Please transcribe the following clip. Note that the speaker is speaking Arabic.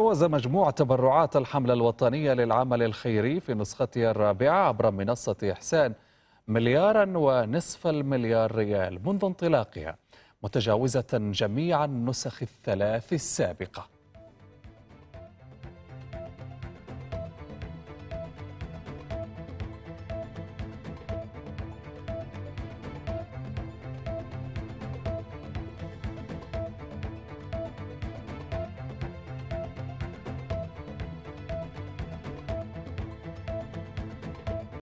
تجاوز مجموع تبرعات الحملة الوطنية للعمل الخيري في نسختها الرابعة عبر منصة إحسان 1.5 مليار ريال منذ انطلاقها، متجاوزة جميع النسخ الثلاث السابقة.